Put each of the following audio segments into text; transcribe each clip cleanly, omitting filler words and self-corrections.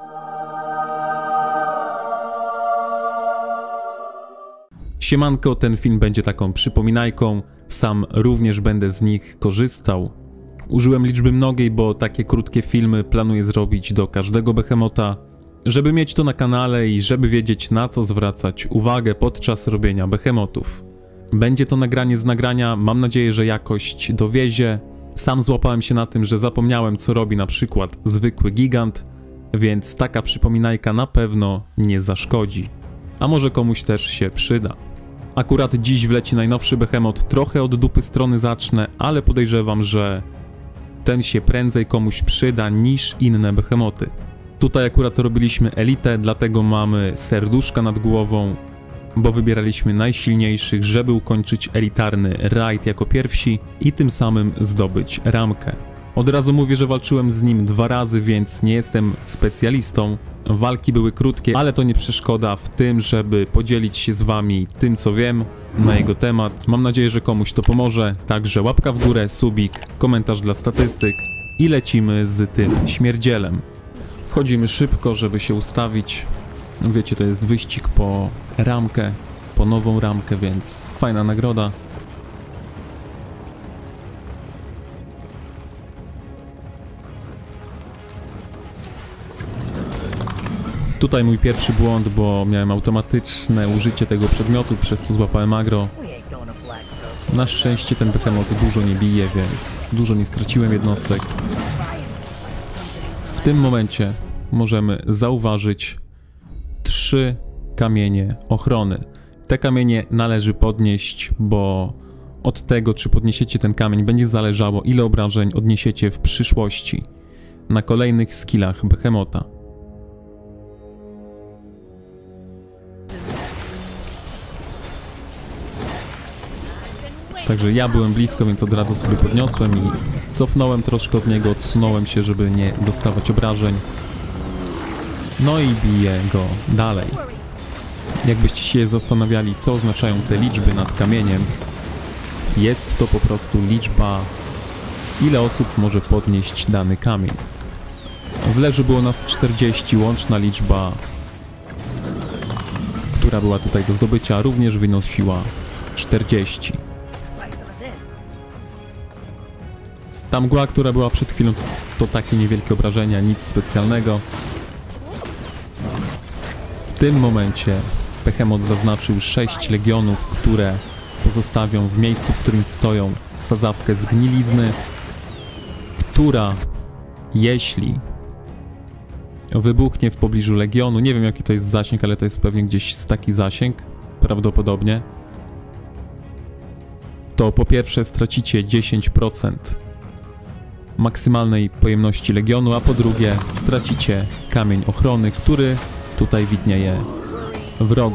Siemanko, ten film będzie taką przypominajką, sam również będę z nich korzystał. Użyłem liczby mnogiej, bo takie krótkie filmy planuję zrobić do każdego Behemota, żeby mieć to na kanale i żeby wiedzieć, na co zwracać uwagę podczas robienia Behemotów. Będzie to nagranie z nagrania, mam nadzieję, że jakość dowiezie. Sam złapałem się na tym, że zapomniałem, co robi na przykład zwykły gigant, więc taka przypominajka na pewno nie zaszkodzi. A może komuś też się przyda. Akurat dziś wleci najnowszy Behemot, trochę od dupy strony zacznę, ale podejrzewam, że ten się prędzej komuś przyda niż inne Behemoty. Tutaj akurat robiliśmy elitę, dlatego mamy serduszka nad głową, bo wybieraliśmy najsilniejszych, żeby ukończyć elitarny raid jako pierwsi i tym samym zdobyć ramkę. Od razu mówię, że walczyłem z nim 2 razy, więc nie jestem specjalistą. Walki były krótkie, ale to nie przeszkoda w tym, żeby podzielić się z wami tym, co wiem na jego temat. Mam nadzieję, że komuś to pomoże, także łapka w górę, subik, komentarz dla statystyk i lecimy z tym śmierdzielem. Wchodzimy szybko, żeby się ustawić. Wiecie, to jest wyścig po ramkę, po nową ramkę, więc fajna nagroda. Tutaj mój pierwszy błąd, bo miałem automatyczne użycie tego przedmiotu, przez co złapałem aggro. Na szczęście ten Behemot dużo nie bije, więc dużo nie straciłem jednostek. W tym momencie możemy zauważyć 3 kamienie ochrony. Te kamienie należy podnieść, bo od tego, czy podniesiecie ten kamień, będzie zależało, ile obrażeń odniesiecie w przyszłości na kolejnych skillach Behemota. Także ja byłem blisko, więc od razu sobie podniosłem i cofnąłem troszkę od niego, odsunąłem się, żeby nie dostawać obrażeń. No i biję go dalej. Jakbyście się zastanawiali, co oznaczają te liczby nad kamieniem, jest to po prostu liczba, ile osób może podnieść dany kamień. W leżu było nas 40, łączna liczba, która była tutaj do zdobycia, również wynosiła 40. Ta mgła, która była przed chwilą, to takie niewielkie obrażenia, nic specjalnego. W tym momencie Behemot zaznaczył 6 legionów, które pozostawią w miejscu, w którym stoją, sadzawkę z gnilizny, która, jeśli wybuchnie w pobliżu legionu, nie wiem jaki to jest zasięg, ale to jest pewnie gdzieś taki zasięg, prawdopodobnie, to po pierwsze stracicie 10% maksymalnej pojemności legionu, a po drugie stracicie kamień ochrony, który tutaj widnieje w rogu.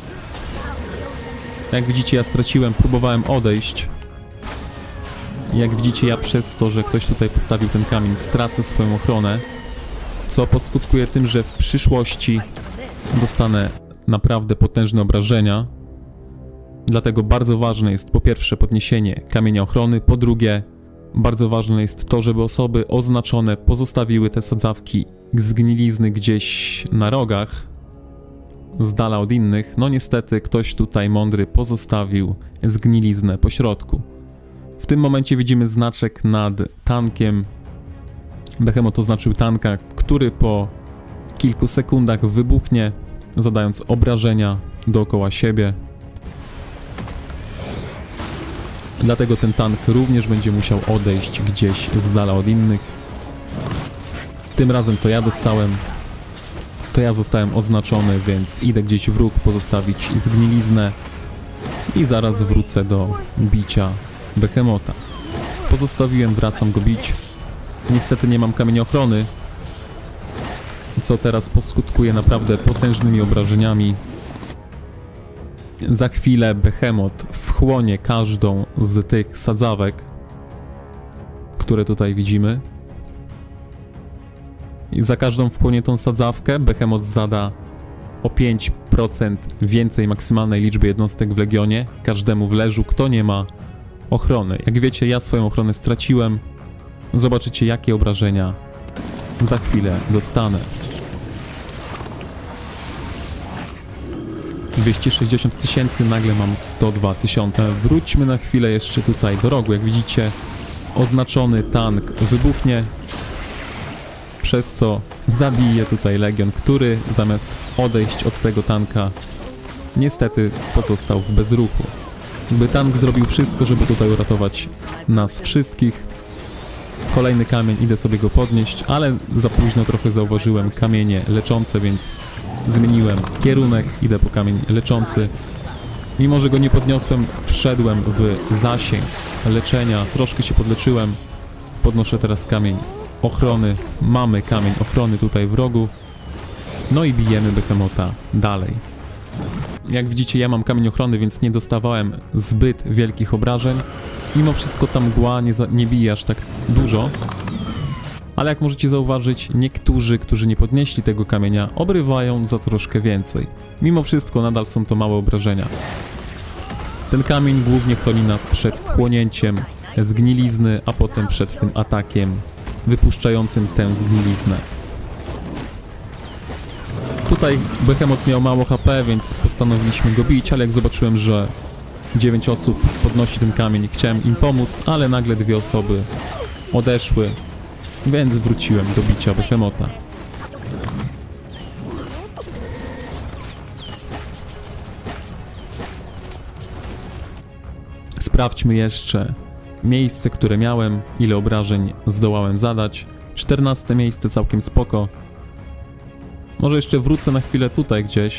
Jak widzicie, ja straciłem, próbowałem odejść. Jak widzicie, ja przez to, że ktoś tutaj postawił ten kamień, stracę swoją ochronę, co poskutkuje tym, że w przyszłości dostanę naprawdę potężne obrażenia. Dlatego bardzo ważne jest po pierwsze podniesienie kamienia ochrony, po drugie bardzo ważne jest to, żeby osoby oznaczone pozostawiły te sadzawki z gnilizny gdzieś na rogach, z dala od innych. No niestety ktoś tutaj mądry pozostawił zgniliznę po środku. W tym momencie widzimy znaczek nad tankiem. Behemot oznaczył tanka, który po kilku sekundach wybuchnie, zadając obrażenia dookoła siebie. Dlatego ten tank również będzie musiał odejść gdzieś z dala od innych. Tym razem to ja dostałem. To ja zostałem oznaczony, więc idę gdzieś w róg pozostawić zgniliznę i zaraz wrócę do bicia Behemota. Pozostawiłem, wracam go bić. Niestety nie mam kamienia ochrony, co teraz poskutkuje naprawdę potężnymi obrażeniami. Za chwilę Behemot wchłonie każdą z tych sadzawek, które tutaj widzimy. I za każdą wchłoniętą sadzawkę Behemot zada o 5% więcej maksymalnej liczby jednostek w Legionie każdemu w leżu, kto nie ma ochrony. Jak wiecie, ja swoją ochronę straciłem. Zobaczycie, jakie obrażenia za chwilę dostanę. 260 tysięcy, nagle mam 102 tysiące. Wróćmy na chwilę jeszcze tutaj do rogu. Jak widzicie, oznaczony tank wybuchnie, przez co zabije tutaj Legion, który zamiast odejść od tego tanka niestety pozostał w bezruchu. Jakby tank zrobił wszystko, żeby tutaj uratować nas wszystkich. Kolejny kamień, idę sobie go podnieść, ale za późno trochę zauważyłem kamienie leczące, więc zmieniłem kierunek, idę po kamień leczący. Mimo że go nie podniosłem, wszedłem w zasięg leczenia, troszkę się podleczyłem. Podnoszę teraz kamień ochrony, mamy kamień ochrony tutaj w rogu. No i bijemy Behemota dalej. Jak widzicie, ja mam kamień ochrony, więc nie dostawałem zbyt wielkich obrażeń. Mimo wszystko ta mgła nie bije aż tak dużo. Ale jak możecie zauważyć, niektórzy, którzy nie podnieśli tego kamienia, obrywają za troszkę więcej. Mimo wszystko nadal są to małe obrażenia. Ten kamień głównie chroni nas przed wchłonięciem zgnilizny, a potem przed tym atakiem wypuszczającym tę zgniliznę. Tutaj Behemot miał mało HP, więc postanowiliśmy go bić, ale jak zobaczyłem, że 9 osób podnosi ten kamień, chciałem im pomóc, ale nagle 2 osoby odeszły, więc wróciłem do bicia Behemota. Sprawdźmy jeszcze miejsce, które miałem, ile obrażeń zdołałem zadać. 14 miejsce, całkiem spoko. Może jeszcze wrócę na chwilę tutaj gdzieś.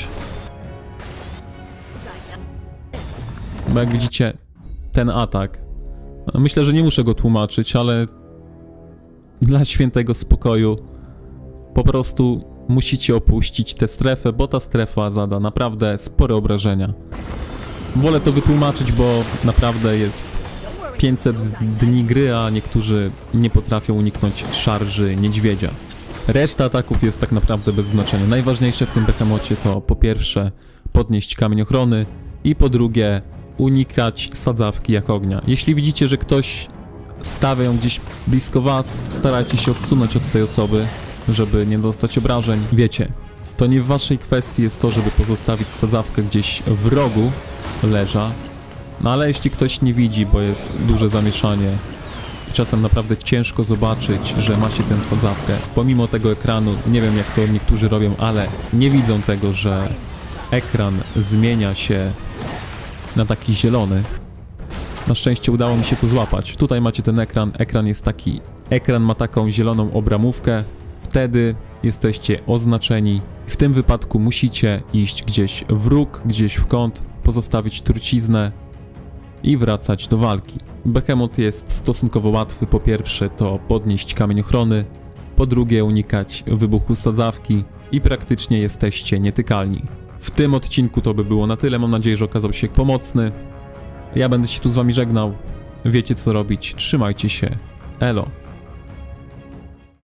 Bo jak widzicie, ten atak, myślę, że nie muszę go tłumaczyć, ale dla świętego spokoju po prostu musicie opuścić tę strefę, bo ta strefa zada naprawdę spore obrażenia. Wolę to wytłumaczyć, bo naprawdę jest 500 dni gry, a niektórzy nie potrafią uniknąć szarży niedźwiedzia. Reszta ataków jest tak naprawdę bez znaczenia. Najważniejsze w tym Behemocie to po pierwsze podnieść kamień ochrony i po drugie unikać sadzawki jak ognia. Jeśli widzicie, że ktoś stawia ją gdzieś blisko was, starajcie się odsunąć od tej osoby, żeby nie dostać obrażeń. Wiecie, to nie w waszej kwestii jest to, żeby pozostawić sadzawkę gdzieś w rogu leża. No ale jeśli ktoś nie widzi, bo jest duże zamieszanie, czasem naprawdę ciężko zobaczyć, że ma się tę sadzawkę. Pomimo tego ekranu, nie wiem jak to niektórzy robią, ale nie widzą tego, że ekran zmienia się na taki zielony. Na szczęście udało mi się to złapać. Tutaj macie ten ekran, ekran ma taką zieloną obramówkę. Wtedy jesteście oznaczeni. W tym wypadku musicie iść gdzieś w róg, gdzieś w kąt, pozostawić truciznę i wracać do walki. Behemot jest stosunkowo łatwy. Po pierwsze to podnieść kamień ochrony, po drugie unikać wybuchu sadzawki i praktycznie jesteście nietykalni. W tym odcinku to by było na tyle. Mam nadzieję, że okazał się pomocny. Ja będę się tu z wami żegnał. Wiecie co robić. Trzymajcie się. Elo.